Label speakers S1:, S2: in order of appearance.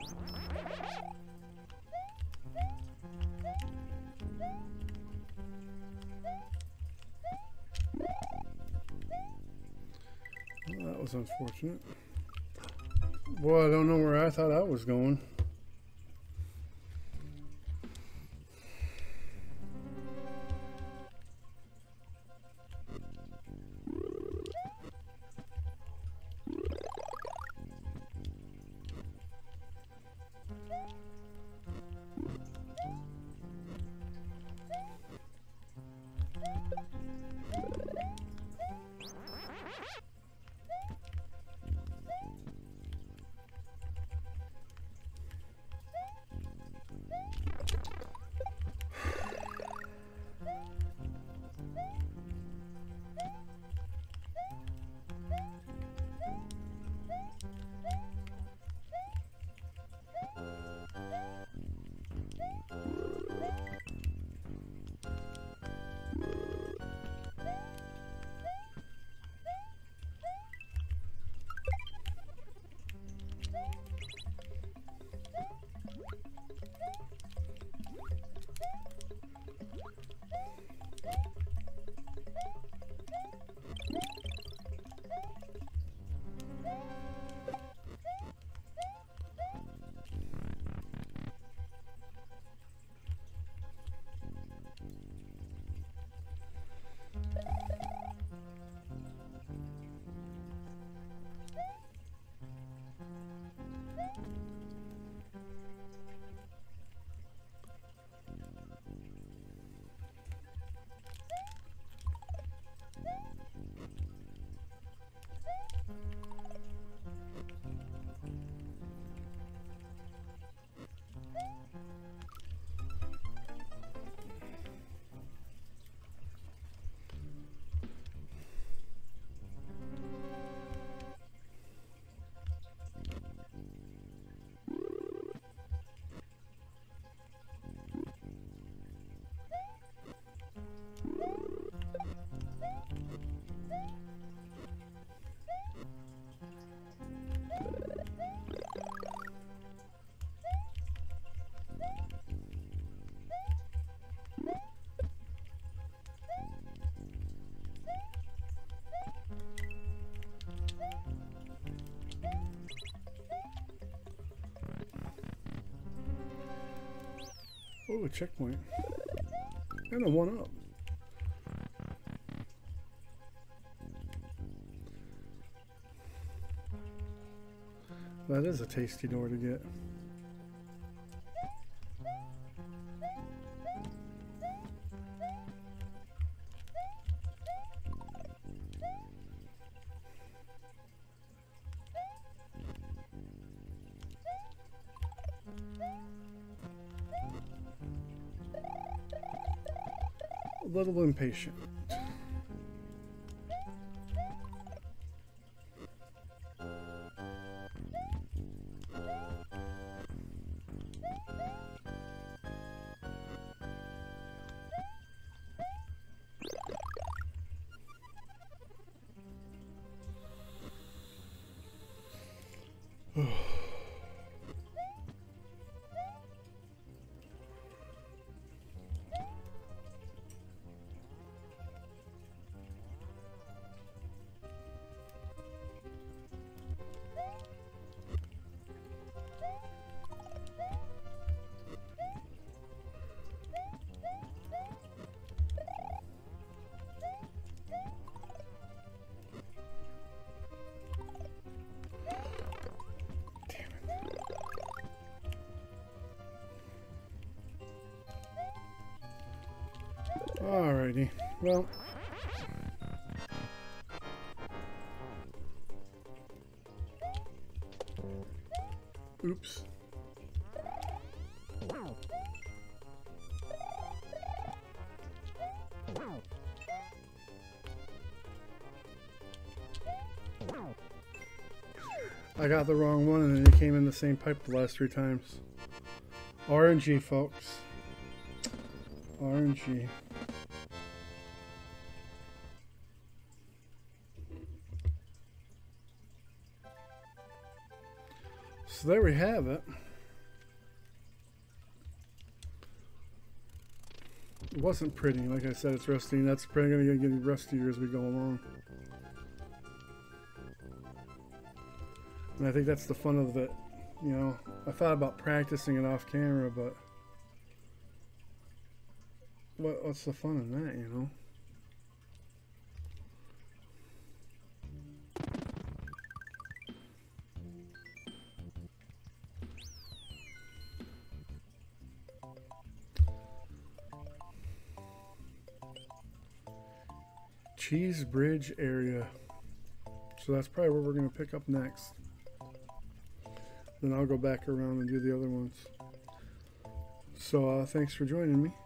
S1: Well, that was unfortunate. Boy, I don't know where I thought I was going. Oh, a checkpoint. And a 1-up. That is a tasty door to get. A little impatient. Alrighty, well. Oops. I got the wrong one and then it came in the same pipe the last 3 times. RNG, folks. RNG. So there we have it. wasn't pretty. Like I said, it's rusty, and that's probably going to get getting rustier as we go along. And I think that's the fun of it. You know, I thought about practicing it off camera, but what's the fun in that, you know? Cheese Bridge area. So that's probably where we're going to pick up next. Then I'll go back around and do the other ones. So thanks for joining me.